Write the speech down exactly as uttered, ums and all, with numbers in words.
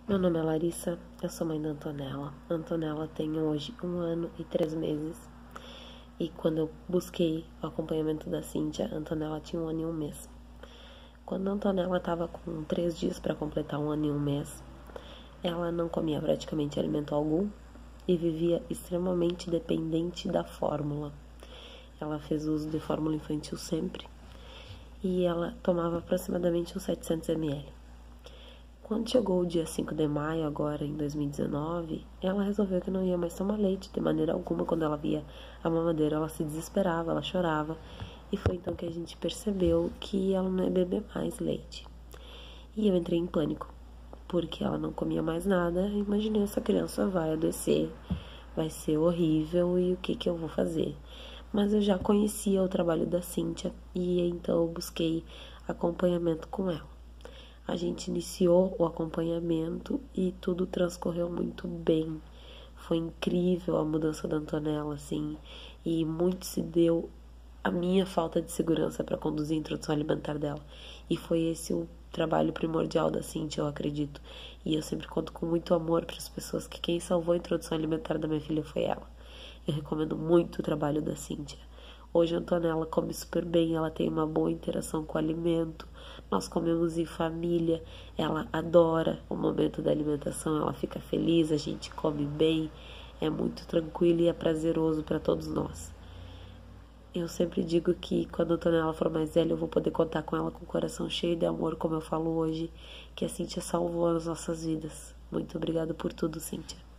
Meu nome é Larissa, eu sou mãe da Antonella. A Antonella tem hoje um ano e três meses. E quando eu busquei o acompanhamento da Cíntia, a Antonella tinha um ano e um mês. Quando a Antonella estava com três dias para completar um ano e um mês, ela não comia praticamente alimento algum e vivia extremamente dependente da fórmula. Ela fez uso de fórmula infantil sempre e ela tomava aproximadamente uns setecentos mililitros. Quando chegou o dia cinco de maio, agora em dois mil e dezenove, ela resolveu que não ia mais tomar leite de maneira alguma. Quando ela via a mamadeira, ela se desesperava, ela chorava. E foi então que a gente percebeu que ela não ia beber mais leite. E eu entrei em pânico, porque ela não comia mais nada. Imaginei, essa criança vai adoecer, vai ser horrível e o que que eu vou fazer? Mas eu já conhecia o trabalho da Cíntia e então eu busquei acompanhamento com ela. A gente iniciou o acompanhamento e tudo transcorreu muito bem. Foi incrível a mudança da Antonella, assim, e muito se deu a minha falta de segurança para conduzir a introdução alimentar dela. E foi esse o trabalho primordial da Cíntia, eu acredito. E eu sempre conto com muito amor para as pessoas que quem salvou a introdução alimentar da minha filha foi ela. Eu recomendo muito o trabalho da Cíntia. Hoje a Antonella come super bem, ela tem uma boa interação com o alimento, nós comemos em família, ela adora o momento da alimentação, ela fica feliz, a gente come bem, é muito tranquilo e é prazeroso para todos nós. Eu sempre digo que quando a Antonella for mais velha eu vou poder contar com ela com o coração cheio de amor, como eu falo hoje, que a Cíntia salvou as nossas vidas. Muito obrigada por tudo, Cíntia.